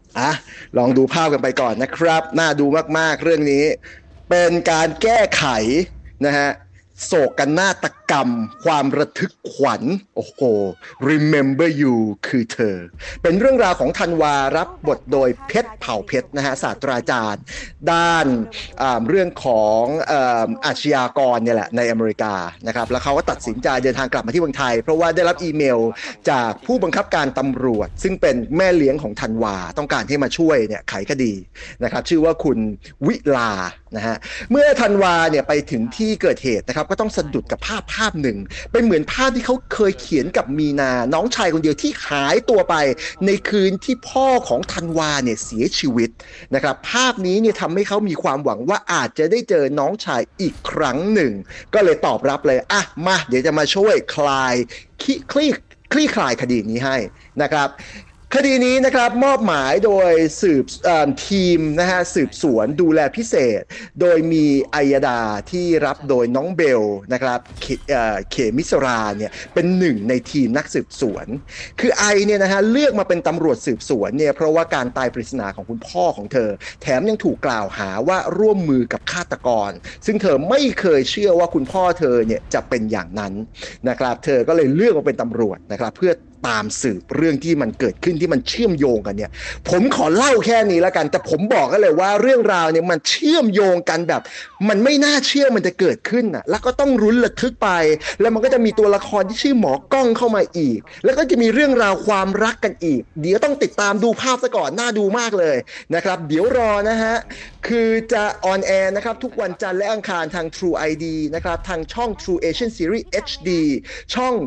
อ่ะลองดูภาพกันไปก่อนนะครับน่าดูมากๆเรื่องนี้เป็นการแก้ไขนะฮะโศกนาฏกรรมความระทึกขวัญโอ้โห Remember You คือเธอเป็นเรื่องราวของธันวารับบทโดยเพชรเผ่าเพชรนะฮะศาสตราจารย์ด้านเรื่องของอาชญากรเนี่ยแหละในอเมริกานะครับแล้วเขาก็ตัดสินใจเดินทางกลับมาที่เมืองไทยเพราะว่าได้รับอีเมลจากผู้บังคับการตำรวจซึ่งเป็นแม่เลี้ยงของธันวาต้องการให้มาช่วยเนี่ยไขคดีนะครับชื่อว่าคุณวิลานะฮะเมื่อธันวาเนี่ยไปถึงที่เกิดเหตุนะครับก็ต้องสะดุดกับภาพหนึ่งเป็นเหมือนภาพที่เขาเคยเขียนกับมีนาน้องชายคนเดียวที่หายตัวไปในคืนที่พ่อของธันวาเนี่ยเสียชีวิตนะครับภาพนี้เนี่ยทำให้เขามีความหวังว่าอาจจะได้เจอน้องชายอีกครั้งหนึ่งก็เลยตอบรับเลยอ่ะมาเดี๋ยวจะมาช่วยคลี่คลายคดีนี้ให้นะครับคดีนี้นะครับมอบหมายโดยทีมนะฮะสืบสวนดูแลพิเศษโดยมีอัยดาที่รับโดยน้องเบลนะครับเขมิสราเนี่ยเป็นหนึ่งในทีมนักสืบสวนคือไอเนี่ยนะฮะเลือกมาเป็นตำรวจสืบสวนเนี่ยเพราะว่าการตายปริศนาของคุณพ่อของเธอแถมยังถูกกล่าวหาว่าร่วมมือกับฆาตกรซึ่งเธอไม่เคยเชื่อว่าคุณพ่อเธอเนี่ยจะเป็นอย่างนั้นนะครับเธอก็เลยเลือกมาเป็นตำรวจนะครับเพื่อตามสืบเรื่องที่มันเกิดขึ้นที่มันเชื่อมโยงกันเนี่ยผมขอเล่าแค่นี้แล้วกันแต่ผมบอกกันเลยว่าเรื่องราวเนี่ยมันเชื่อมโยงกันแบบมันไม่น่าเชื่อมันจะเกิดขึ้นน่ะแล้วก็ต้องรุ้นระทึกไปแล้วมันก็จะมีตัวละครที่ชื่อหมอกล้องเข้ามาอีกแล้วก็จะมีเรื่องราวความรักกันอีกเดี๋ยวต้องติดตามดูภาพซะก่อนน่าดูมากเลยนะครับเดี๋ยวรอนะฮะคือจะออนแอร์นะครับทุกวันจันทร์และอังคารทาง True ID นะครับทางช่อง True Asian Series HD ช่อง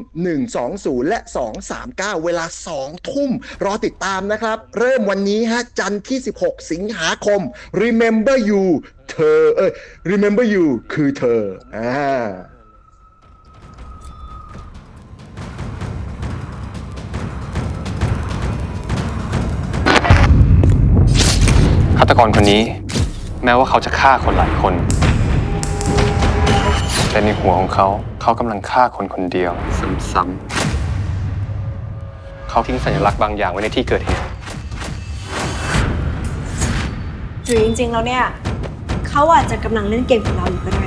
120และ239เวลา 2 ทุ่มรอติดตามนะครับเริ่มวันนี้ฮะจันทร์ที่16สิงหาคม Remember You เธอRemember You คือเธอฆาตกรคนนี้แม้ว่าเขาจะฆ่าคนหลายคนแต่ในหัวของเขากำลังฆ่าคนคนเดียวซ้ำๆเขาทิ้งสัญลักษณ์บางอย่างไว้ในที่เกิดเหตุหรือจริงๆแล้วเนี่ยเขาอาจจะกำลังเล่นเกมกับเราอยู่ก็ได้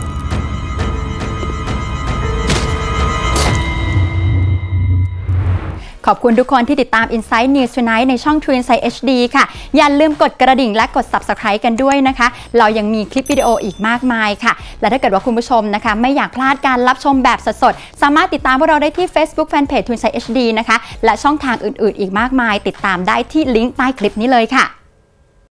ขอบคุณทุกคนที่ติดตาม Insight News Tonight ในช่อง True Insight HD ค่ะอย่าลืมกดกระดิ่งและกด Subscribe กันด้วยนะคะเรายังมีคลิปวิดีโออีกมากมายค่ะและถ้าเกิดว่าคุณผู้ชมนะคะไม่อยากพลาดการรับชมแบบสดๆสามารถติดตามพวกเราได้ที่ Facebook Fanpage True Insight HD นะคะและช่องทางอื่นๆอีกมากมายติดตามได้ที่ลิงก์ใต้คลิปนี้เลยค่ะ